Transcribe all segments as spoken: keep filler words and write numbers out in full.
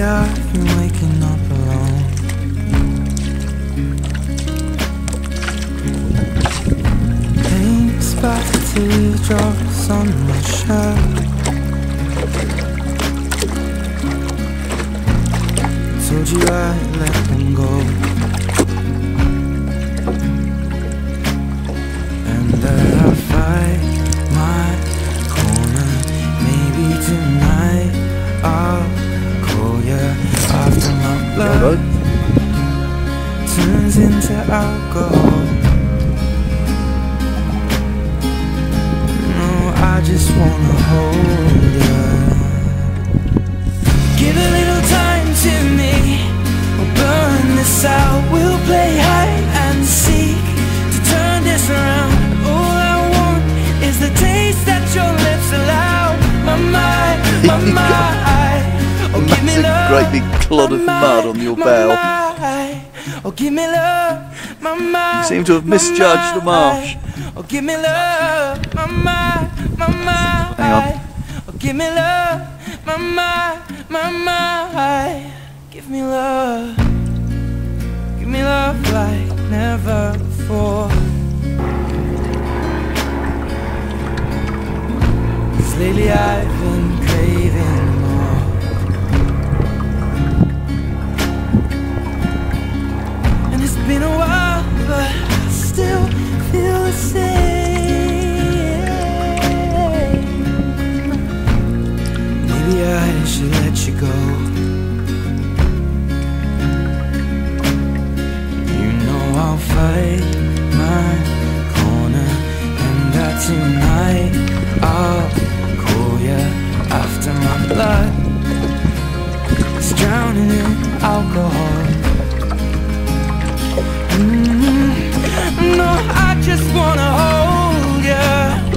I've been waking up alone. Paint splattered teardrops on my shirt. Told you I'd let them go, and that I'll fight my corner. Maybe tonight I'll call you after my blood turns into alcohol. No, I just wanna hold you. Give a little time to me, we'll burn this out. We'll play hide and seek to turn this around. All I want is the taste that your lips allow. My mind, my mind. Oh, give me love. Great big clod of mud on your bell. Oh, give me love. My mind. You seem to have misjudged the marsh. Oh, give me love. My mind, my mind. Hang on. Oh, give me love. My mind, my mind. Give me love. Give me love like never before. 'Cause lately I've been craving more. And it's been a while, but I still feel the same. Maybe I should let you go. I'll fight my corner, and that tonight I'll call you after my blood is drowning in alcohol. Mm-hmm. No, I just wanna hold you.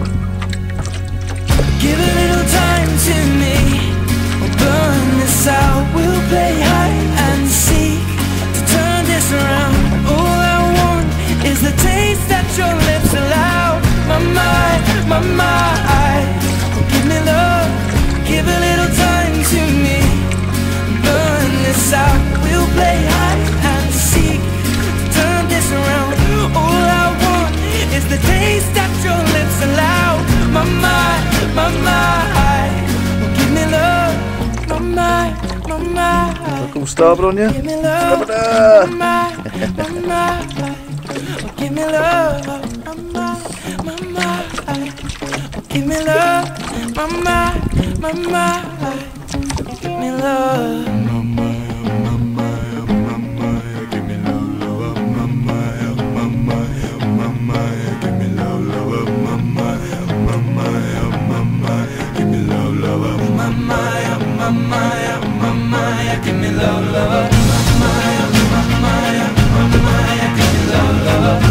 Give a little time to me, we'll burn this out. We'll play hide and seek to turn this around. Is the taste that your lips allow. My mind, my mind. Oh, give me love, give a little time to me. Burn this out, we'll play hide and seek to turn this around. All I want is the taste that your lips allow. My mind, my mind. Oh, give me love, my mind, my mind. Come starboard on you. Give me love, my mind, my mind. Give me love, mama, mama. Oh, give me love, mama, mama. Give me love, mama, mama, mama. Give me love, mama, mama, mama. Give me love, mama, mama, mama. Give me love, mama, mama, mama. Give me love, mama, mama, mama. Give me love.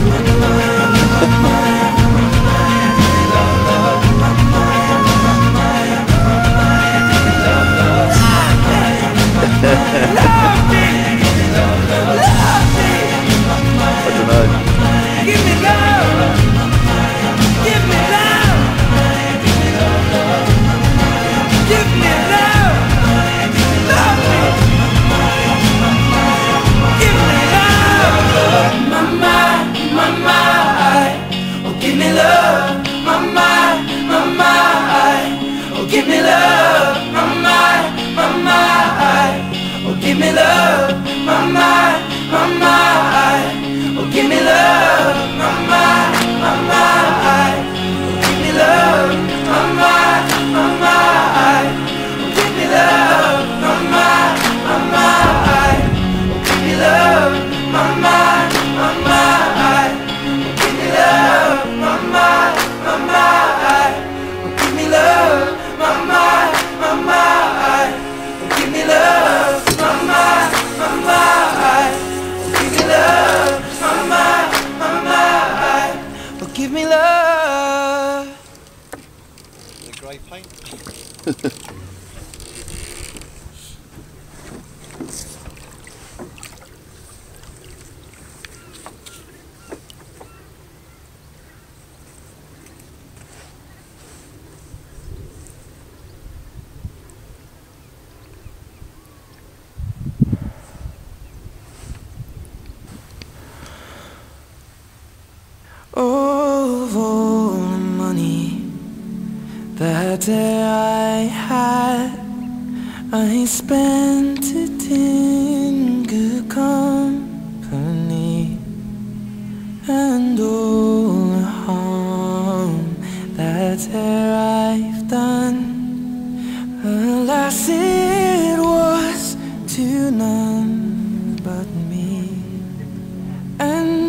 Give me love, my mind, my mind. Oh, give me love, my mind, my mind. Oh, give me love, my mind, my mind. Oh, give me love, my mind, my mind. Oh, give me love, my mind, my mind. Oh, give me love, my mind, my mind. Oh, give me love, my mind, my mind. Oh, give me love. Mama, mama, give me love, mama, mama, give me love. I spent it in good company, and all the harm that there I've done, alas it was to none but me. And